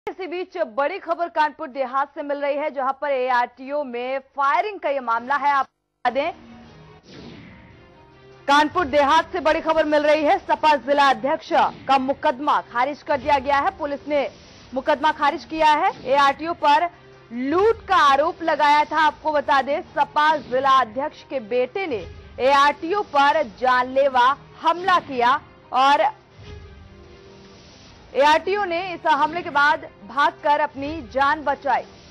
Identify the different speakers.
Speaker 1: इसी बीच बड़ी खबर कानपुर देहात से मिल रही है, जहां पर एआरटीओ में फायरिंग का यह मामला है। आप बता दें, कानपुर देहात से बड़ी खबर मिल रही है। सपा जिला अध्यक्ष का मुकदमा खारिज कर दिया गया है। पुलिस ने मुकदमा खारिज किया है। एआरटीओ पर लूट का आरोप लगाया था। आपको बता दें, सपा जिला अध्यक्ष के बेटे ने एआरटीओ पर जानलेवा हमला किया और एआरटीओ ने इस हमले के बाद भागकर अपनी जान बचाई।